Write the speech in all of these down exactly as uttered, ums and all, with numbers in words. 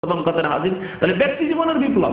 কথাটা হাজির। তাহলে ব্যক্তি জীবনের বিপ্লব,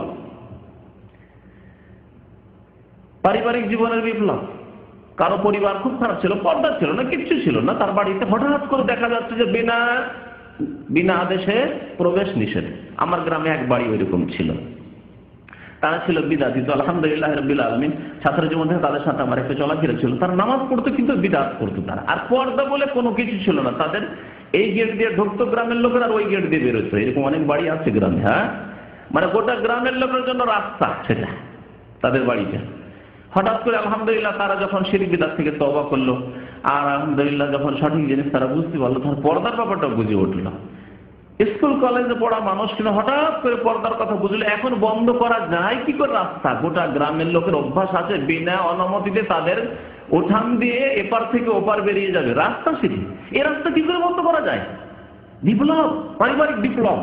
পারিবারিক জীবনের বিপ্লব। কারো পরিবার খুব খারাপ ছিল, পর্দা ছিল না, কিচ্ছু ছিল না, তার বাড়িতে হঠাৎ করে দেখা যাচ্ছে যে বিনা বিনা আদেশে প্রবেশ নিষেধ। আমার গ্রামে এক বাড়ি ওইরকম ছিল, তারা ছিল বিদাতি। তো আলহামদুলিল্লাহ রাব্বিল আলামিন, ছাত্র জীবন থেকে তাদের সাথে আমার একটা চলাফেরা ছিল। তারা নামাজ পড়তো কিন্তু বিদাত করতো তারা, আর পর্দা বলে কোনো কিছু ছিল না তাদের। এই গেট দিয়ে ঢুকতো গ্রামের লোকের, আর ওই গেট দিয়ে বেরোতো। এরকম অনেক বাড়ি আছে গ্রামে। হ্যাঁ, মানে গোটা গ্রামের লোকের জন্য রাস্তা সেটা তাদের বাড়িতে। হঠাৎ করে আলহামদুলিল্লাহ তারা যখন শিরক বিদআত থেকে তওবা করলো, আর আলহামদুলিল্লাহ যখন সঠিক জিনিস তারা বুঝতে পারলো, তার পর্দার ব্যাপারটা বুঝে উঠলো। স্কুল কলেজে পড়া মানুষ কিন্তু হঠাৎ করে পর্দার কথা বুঝলো। এখন বন্ধ করা যায় কি করে রাস্তা? গোটা গ্রামের লোকের অভ্যাস আছে বিনা অনুমতিতে তাদের উঠান দিয়ে এপার থেকে ওপার বেরিয়ে যাবে, রাস্তা সেটি। এই রাস্তা কি করে বন্ধ করা যায়? বিপ্লব, পারিবারিক বিপ্লব,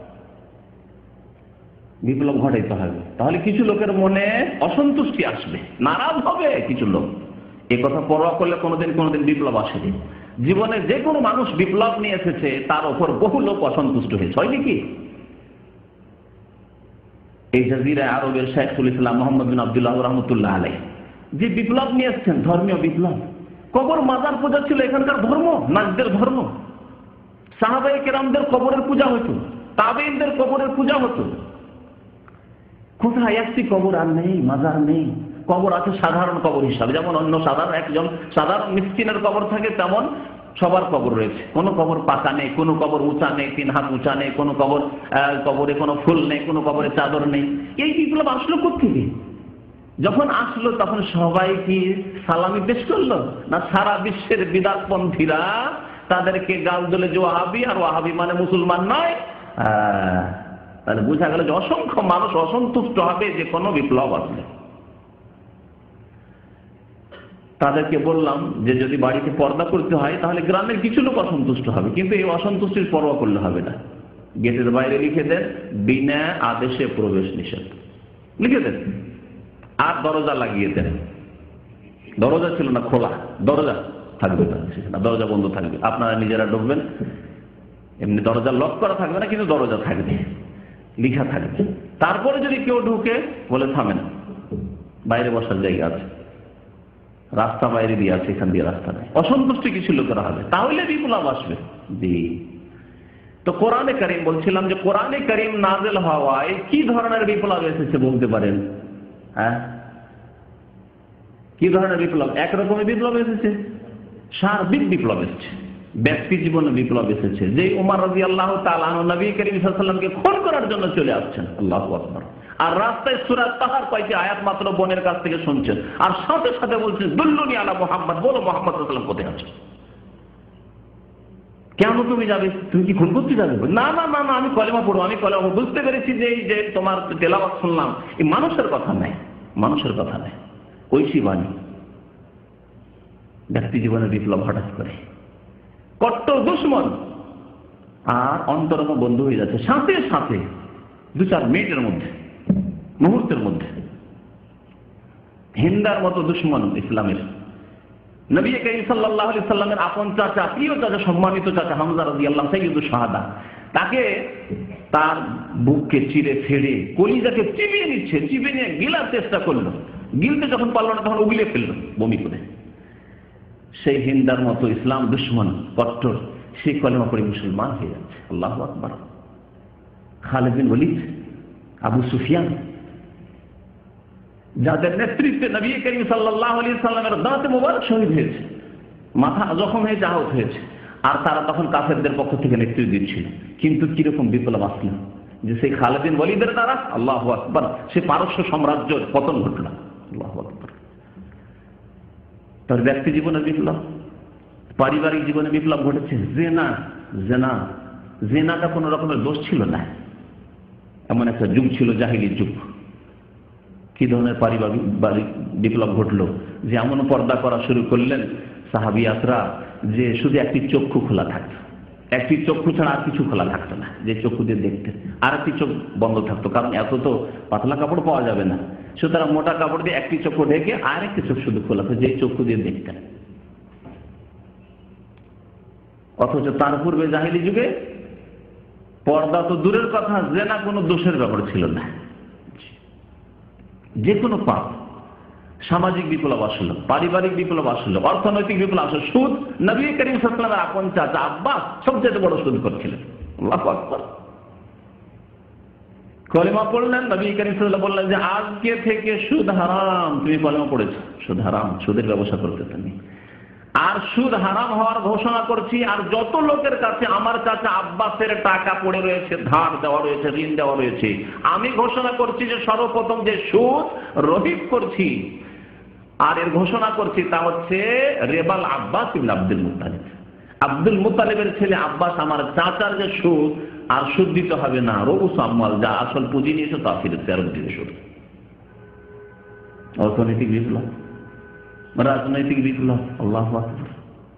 বিপ্লব ঘটাইতে হবে। তাহলে কিছু লোকের মনে অসন্তুষ্টি আসবে, নারাজ হবে কিছু লোক। এ কথা পরোয়া করলে কোনোদিন কোনোদিন বিপ্লব আসেনি। জীবনে যে কোনো মানুষ বিপ্লব নিয়ে এসেছে, তার উপর বহু লোক অসন্তুষ্ট হয়েছে, হয় নাকি? এই জাজিরা আরবের শাইখুল ইসলাম মোহাম্মদ বিন আব্দুল্লাহ রহমতুল্লাহ আলাইহি যে বিপ্লব নিয়ে এসেছেন, ধর্মীয় বিপ্লব। কবর মাজার পূজা ছিল এখানকার ধর্ম, নাজদের ধর্ম। সাহাবায়ে কেরামদের কবরের পূজা হতো, তাবেঈনদের কবরের পূজা হতো। কোথায় একটি কবর আর নেই, মাজার নেই। কবর আছে সাধারণ কবর হিসাবে, যেমন অন্য সাধারণ একজন সাধারণ মিসকিনের কবর থাকে, তেমন সবার কবর রয়েছে। কোনো কবর পাকা নেই, কোনো কবর উঁচা নেই, তিন হাত উঁচা নেই, কোনো কবর কবরে কোনো ফুল নেই, কোনো কবরে চাদর নেই। এই বিপ্লব আসলো কোত্থেকে? যখন আসলো তখন সবাই কি সালামি পেশ করলো, না সারা বিশ্বের বিদাতপন্থীরা তাদেরকে গাল দিলে যে ওয়াহাবি, আর ওয়াহাবি মানে মুসলমান নয়? তাহলে বোঝা গেল যে অসংখ্য মানুষ অসন্তুষ্ট হবে যে কোনো বিপ্লব আসলে। তাদেরকে বললাম যে যদি বাড়িতে পর্দা করতে হয় তাহলে গ্রামের কিছু লোক অসন্তুষ্ট হবে, কিন্তু এই অসন্তুষ্টির পরোয়া করলে হবে না। গেটের বাইরে লিখে দেন বিনা আদেশে প্রবেশ নিষেধ, লিখে দেন। আর দরজা লাগিয়ে দেন। দরজা ছিল না খোলা, দরজা থাকবে না, দরজা বন্ধ থাকবে, আপনারা নিজেরা ঢুকবেন। এমনি দরজা লক করা থাকবে না, কিন্তু দরজা থাকবে, লিখা থাকবে। তারপরে যদি কেউ ঢুকে বলে থামেন, বাইরে বসার জায়গা আছে, রাস্তা বাইরে দিয়ে আছে, এখান দিয়ে রাস্তা নেই। অসন্তুষ্টি কিছু লোকেরা হবে, তাহলে বিপ্লব আসবে। জি, তো কোরআনে কারীম বলছিলাম যে কোরআনে কারীম নাযিল হওয়ায় কি ধরনের বিপ্লব এসেছে বলতে পারেন? হ্যাঁ, কি ধরনের বিপ্লব? একরকমের বিপ্লব এসেছে, সার্বিক বিপ্লব এসেছে, ব্যক্তি জীবনে বিপ্লব এসেছে। যে উমর রাদিয়াল্লাহু তাআলা আনহু নবী করিম সাল্লাল্লাহু আলাইহি ওয়াসাল্লামকে খুন করার জন্য চলে আসছেন, আল্লাহু আকবার, আর রাস্তায় সূরা তাহার কয়েকটি আয়াত মাত্র বোনের কাছ থেকে শুনছেন, আর সাথে সাথে বলছেন দুল্লুনি আলা মুহাম্মদ, বলো মুহাম্মদ সাল্লাল্লাহু আলাইহি ওয়াসাল্লাম কোথায় আছে? কেন তুমি যাবে? তুমি কি খুন করতে যাবে? না না না না, আমি কলেমা পড়বো, আমি কলেমা বুঝতে পেরেছি যে এই যে তোমার তেলাওয়াত শুনলাম, এই মানুষের কথা নাই, মানুষের কথা নাই, ঐশী বাণী। ব্যক্তি জীবনের বিপ্লব হঠাৎ করে কট্টর দুশ্মন আর অন্তরঙ্গ বন্ধু হয়ে যাচ্ছে সাথে সাথে, দু চার মিনিটের মধ্যে, মুহূর্তের মধ্যে। হিন্দার মতো দুশ্মন ইসলামের, নবী করিম সাল্লাল্লাহু আলাইহি সাল্লামের আপন চাচা, প্রিয় চাচা, সম্মানিত চাচা হামজা রাদিয়াল্লাহু সাইয়্যিদুশ শাহাদা, তাকে তার বুককে চিরে ফেড়ে কলিজাকে চিবিয়ে নিচ্ছে, চিবিয়ে নিয়ে গিলার চেষ্টা করলো, গিলতে যখন পারল না তখন উগলে ফেললো বমি করে। সেই হিন্দার মতো ইসলাম দুশ্মন কট্টর, সেই কলেমা পড়ে মুসলমান হয়ে যাচ্ছে, আল্লাহু আকবার। খালিদ বিন ওয়ালিদ, আবু সুফিয়ান, যাদের নেতৃত্বে নবী করিম সাল্লাল্লাহু আলাইহি সাল্লামের দাঁতে মোবারক শহীদ হয়েছে, মাথা জখম হয়ে আহত হয়েছে, আর তারা তখন কাফেরদের পক্ষ থেকে নেতৃত্ব দিচ্ছিল। কিন্তু কিরকম বিপ্লব আসলো যে সেই খালিদ বিন ওয়ালিদের দ্বারা, আল্লাহু আকবার, সে পারস্য সাম্রাজ্যের পতন ঘটল, আল্লাহু আকবার। তার ব্যক্তি জীবনের বিপ্লব, পারিবারিক জীবনে বিপ্লব ঘটেছে। জেনা, জেনা জেনাটা কোন রকমের দোষ ছিল না, এমন একটা যুগ ছিল, জাহিলির যুগ। কি ধরনের পারিবারিক বিপ্লব ঘটলো যে এমন পর্দা করা শুরু করলেন সাহাবিয়াতরা যে শুধু একটি চক্ষু খোলা থাকতো, একটি চক্ষু ছাড়া আর কিছু খোলা থাকতো না, যে চক্ষু দিয়ে দেখতেন, আর একটি চোখ বন্ধ থাকতো, কারণ এত তো পাতলা কাপড় পাওয়া যাবে না, সুতরাং মোটা কাপড় দিয়ে একটি চক্ষু ঢেকে আর একটি চোখ শুধু খোলা থাকতো, যে চক্ষু দিয়ে দেখতেন। অথচ তার পূর্বে জাহিলি যুগে পর্দা তো দূরের কথা, জেনা কোনো দোষের ব্যাপার ছিল না। যে কোনো পাপ, সামাজিক বিপ্লব আসলো, পারিবারিক বিপ্লব আসলো, অর্থনৈতিক বিপ্লব আসলো, সুদ, নবী করিম সাল্লাল্লাহু আলাইহি ওয়াসাল্লামের আপন চাচা আব্বাস সবচেয়ে বড় সুদ করছিলেন। আল্লাহু আকবার। কলিমা পড়লেন, নবী করিম সাল্লাল্লাহু আলাইহি ওয়াসাল্লাম বললেন যে আজকে থেকে সুদ হারাম। তুমি কলিমা পড়েছো, সুদ হারাম, সুদের ব্যবসা করতে তুমি। আর সুদ হারাম হওয়ার ঘোষণা করছি, আর যত লোকের কাছে আমার চাচা আব্বাসের টাকা পড়ে রয়েছে, ধার দেওয়া রয়েছে, ঋণ দেওয়া রয়েছে, আমি ঘোষণা করছি যে সর্বপ্রথম যে সুদ রহিত করছি আর এর ঘোষণা করছি তা হচ্ছে রেবাল Abbas ibn Abdul Muttalib. Abdul মুত্তালিবের ছেলে আব্বাস আমার চাচার যে সুদ, আর সুদ দিতে হবে না, রউস আমাল, যা আসল পুঁজি নিয়েছে তা ফিরে ফেরত দিতে সুদ। অর্থনৈতিক বিপ্লব, রাজনৈতিক বিপ্লব, আল্লাহু আকবার।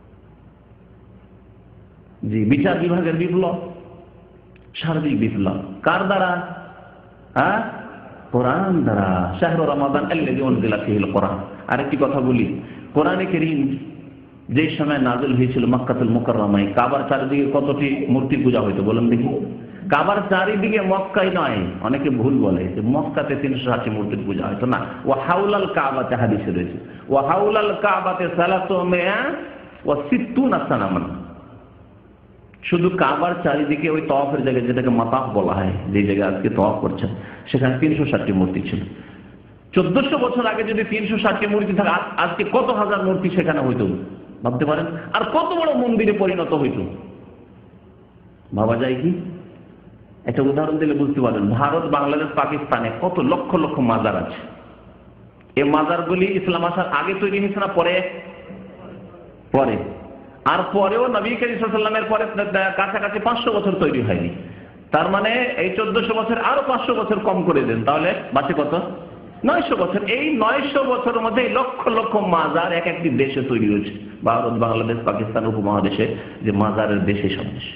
জি, বিচার বিভাগের বিপ্লব, সার্বিক বিপ্লব কার দ্বারা? হ্যাঁ, কোরআন দ্বারা। শাহরু রমাদান আল্লাযী উনজিলা ফীহিল কোরআন। আরেকটি কথা বলি, কোরআনে কারীম যে সময় নাযিল হয়েছিল মক্কাতুল মুকাররমায়, কাবার চারিদিকে কতটি মূর্তি পূজা হইতো বলেন দেখি? কাবার চারিদিকে, মক্কায় নয়, অনেকে ভুল বলে যে মক্কাতে তিনশো ষাটটি মূর্তির পূজা হয়তো না। ও হাউলাল কাবাতে হাদিসে রয়েছে, ও হাউলাল কাবাতে সালাতুমিয়া ওয়া সিত্তুনা সানামান। শুধু কাবার চারিদিকে ওই তওয়াফের জায়গায়, যেটাকে মাতাফ বলা হয়, যে জায়গায় আজকে তওয়াফ করছেন, সেখানে তিনশো ষাটটি মূর্তি ছিল। চোদ্দশো বছর আগে যদি তিনশো ষাটটি মূর্তি থাকে, আজকে কত হাজার মূর্তি সেখানে হইতো ভাবতে পারেন? আর কত বড় মন্দিরে পরিণত হইতো ভাবা যায় কি? একটা উদাহরণ দিলে বুঝতে পারবেন। ভারত, বাংলাদেশ, পাকিস্তানে কত লক্ষ লক্ষ মাজার আছে। এই মাজারগুলি ইসলাম আসার আগে তৈরি হয়েছে না পরে? পরে। আর পরেও নবী করিম সাল্লাল্লাহু আলাইহি ওয়াসাল্লামের পরে কাছাকাছি পাঁচশো বছর তৈরি হয়নি। তার মানে এই চোদ্দশো বছর আরো পাঁচশো বছর কম করে দেন, তাহলে বাঁচে কত? নয়শো বছর। এই নয়শো বছরের মধ্যে লক্ষ লক্ষ মাজার এক একটি দেশে তৈরি হয়েছে। ভারত, বাংলাদেশ, পাকিস্তান উপমহাদেশে যে মাজারের দেশে সব দেশে।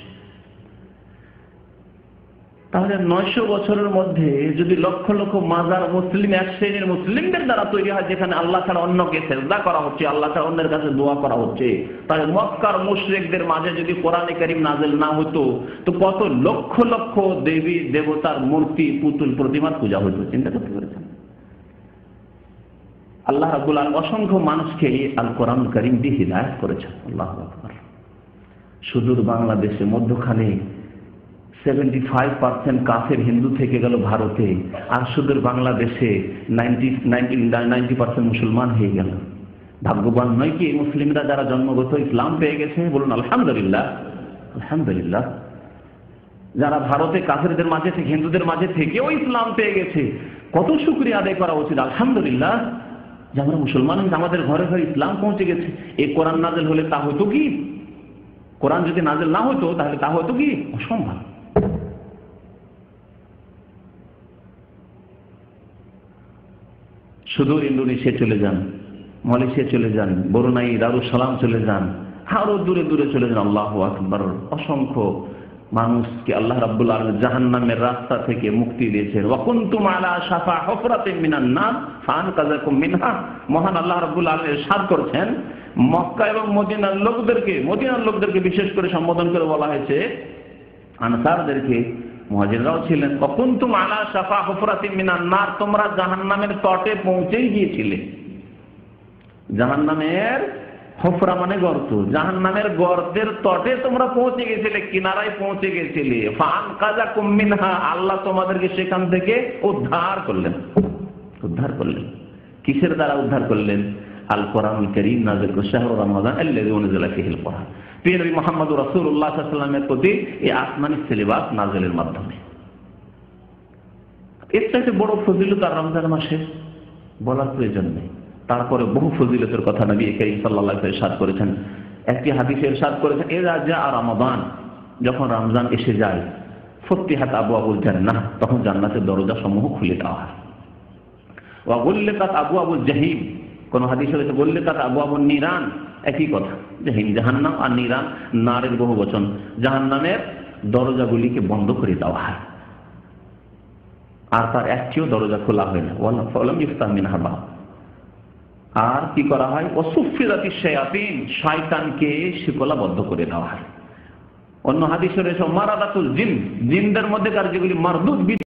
তাহলে নয়শো বছরের মধ্যে যদি লক্ষ লক্ষ মাজার মুসলিম, এক শ্রেণীর মুসলিমদের দ্বারা তৈরি হয়, যেখানে আল্লাহ ছাড়া অন্যকে সেজদা করা হচ্ছে, আল্লাহ ছাড়া অন্যের কাছে দোয়া করা হচ্ছে, তাহলে মক্কার মুশরিকদের মাঝে যদি কোরআনে কারীম নাযিল না হতো, তো কত লক্ষ লক্ষ দেবী দেবতার মূর্তি, পুতুল, প্রতিমার পূজা হতো। চিন্তা করতে পেরেছেন? আল্লাহ রাব্বুল আলামিন অসংখ্য মানুষকে আল কোরআন কারীম দিয়ে হিদায়াত করেছেন। আল্লাহু আকবার। সুদূর বাংলাদেশে মধ্যখানে সেভেন্টি ফাইভ পার্সেন্ট কাফের হিন্দু থেকে গেল ভারতে, আর সুদূর বাংলাদেশে নাইনটি নাইনটি নাইনটি পার্সেন্ট মুসলমান হয়ে গেল। ভাগ্যবান নয় কি এই মুসলিমরা যারা জন্মগত ইসলাম পেয়ে গেছে? বলুন আলহামদুলিল্লাহ, আলহামদুলিল্লাহ। যারা ভারতে কাফেরদের মাঝে থেকে, হিন্দুদের মাঝে থেকেও ইসলাম পেয়ে গেছে, কত শুকরিয়া আদায় করা উচিত। আলহামদুলিল্লাহ যে আমরা মুসলমান, আমাদের ঘরে ঘরে ইসলাম পৌঁছে গেছে। এই কোরআন নাযিল হলে তা হতো কি? কোরআন যদি নাযিল না হতো তাহলে তা হতো কি? অসম্ভব। সুদূর ইন্দোনেশিয়া চলে যান, মালয়েশিয়া চলে যান, ব্রুনাই, দারুসালাম চলে যান, আরো দূরে দূরে চলে যান। আল্লাহু আকবার। অসংখ্য মানুষকে আল্লাহ রাব্বুল আলামিন জাহান্নামের রাস্তা থেকে মুক্তি দিয়েছেন। ওয়া কুনতুম আলা শাফা হুফরাতিন মিনান নার ফাআনকাযাকুম মিনহা। মহান আল্লাহ রাব্বুল আলামিন ইরশাদ করেছেন, মক্কা এবং মদিনার লোকদেরকে, মদিনার লোকদেরকে বিশেষ করে সম্বোধন করে বলা হয়েছে, আনসারদেরকে, মুহাজিররাও ছিলেন। ওয়া কুনতুম আলা শাফা হুফরাতিন মিনান নার, তোমরা জাহান্নামের তটে পৌঁছেই গিয়েছিলে। জাহান্নামের হুফরা মানে গর্ত, জাহান্নামের গর্তের তটে তোমরা পৌঁছে গেছিলে, কিনারায় পৌঁছে গেছিলে। ফাআনকাযাকুম মিনহা, আল্লাহ তোমাদেরকে সেখান থেকে উদ্ধার করলেন। উদ্ধার করলেন কিসের দ্বারা? উদ্ধার করলেন আল কোরআনুল কারীম নাযিল করে। শাহরু রমাদান আল্লাযী উনজিলা ফীহিল কোরআন। প্রিয় নবী মুহাম্মদ রাসূলুল্লাহ সাল্লাল্লাহু আলাইহি ওয়াসাল্লামের প্রতি এই আসমানী সিলেবাস নাযিলের মাধ্যমে। এর চাইতে বড় ফজিলত আর রমজান মাসে বলার প্রয়োজন নেই। তারপরে বহু ফজিলতের কথা নবী কারীম সাল্লাল্লাহু আলাইহি ওয়াসাল্লাম ইরশাদ করেছেন। একটি হাদিসে ইরশাদ করেছেন, ইযা জাআ রমাদান, যখন রমজান এসে যায়, ফুতিহাত আবওয়াবুল জান্নাহ, তখন জান্নাতের দরজা সমূহ খুলে দেওয়া হয়। ওয়া গুল্লিকাত আবওয়াবুল জাহিম, কোন হাদিসে বলেছে গুল্লিকাত আবওয়াবুন নিরান, একই কথা। জাহিম জাহান্নাম, আর নিরান নারের বহু বচন। জাহান্নামের দরজাগুলিকে বন্ধ করে দেওয়া হয়, আর তার একটিও দরজা খোলা হয় না। ওয়ালা ফালাম ইফতাহ মিনহা বাব। আর কি করা হয়? ওয়াসুফিরাতিশ শায়াতিন, শয়তানকে শিকলাবদ্ধ করে দেওয়া হয়। অন্য হাদিসে রয়েছে মারাদাতুল জিন, জিনদের মধ্যে কার যেগুলি মারদুদ